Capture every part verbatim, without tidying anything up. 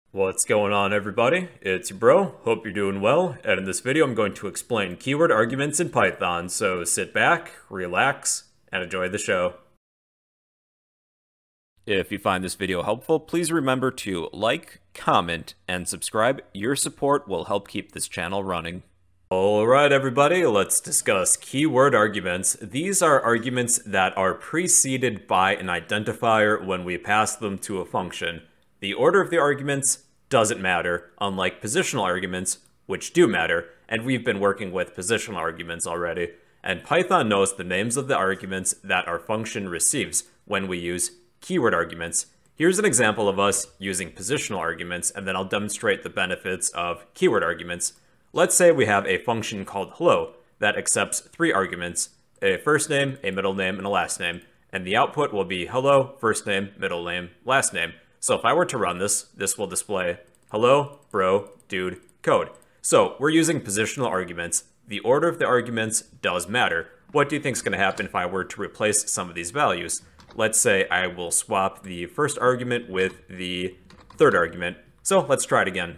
What's going on, everybody? It's your bro, hope you're doing well, and in this video I'm going to explain keyword arguments in Python, so sit back, relax, and enjoy the show. If you find this video helpful, please remember to like, comment, and subscribe. Your support will help keep this channel running. Alright everybody, let's discuss keyword arguments. These are arguments that are preceded by an identifier when we pass them to a function. The order of the arguments doesn't matter, unlike positional arguments, which do matter, and we've been working with positional arguments already. And Python knows the names of the arguments that our function receives when we use keyword arguments. Here's an example of us using positional arguments, and then I'll demonstrate the benefits of keyword arguments. Let's say we have a function called hello that accepts three arguments, a first name, a middle name, and a last name, and the output will be hello, first name, middle name, last name. So if I were to run this, this will display hello, bro, dude, code. So we're using positional arguments. The order of the arguments does matter. What do you think is going to happen if I were to replace some of these values? Let's say I will swap the first argument with the third argument. So let's try it again.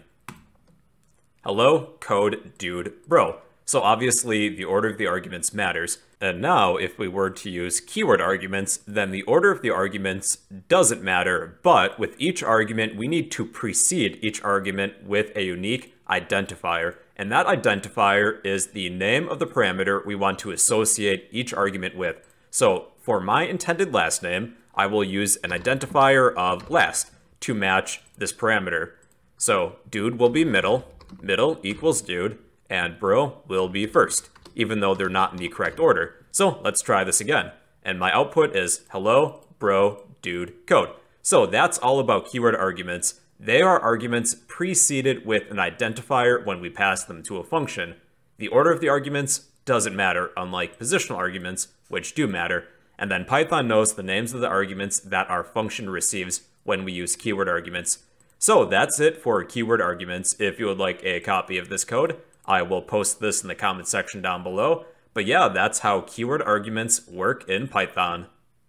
Hello, code, dude, bro. So obviously the order of the arguments matters. And now if we were to use keyword arguments, then the order of the arguments doesn't matter, but with each argument we need to precede each argument with a unique identifier. And that identifier is the name of the parameter we want to associate each argument with. So for my intended last name, I will use an identifier of last to match this parameter. So dude will be middle, middle equals dude, and bro will be first, even though they're not in the correct order. So let's try this again. And my output is hello, bro, dude, code. So that's all about keyword arguments. They are arguments preceded with an identifier when we pass them to a function. The order of the arguments doesn't matter, unlike positional arguments, which do matter. And then Python knows the names of the arguments that our function receives when we use keyword arguments. So that's it for keyword arguments. If you would like a copy of this code, I will post this in the comment section down below. But yeah, that's how keyword arguments work in Python.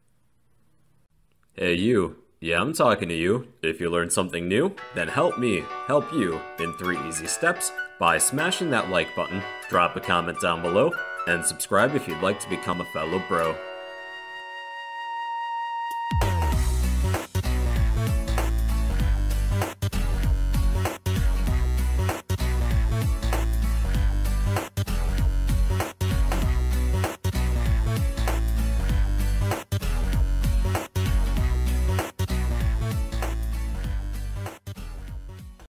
Hey you, yeah, I'm talking to you. If you learned something new, then help me help you in three easy steps by smashing that like button, drop a comment down below, and subscribe if you'd like to become a fellow bro.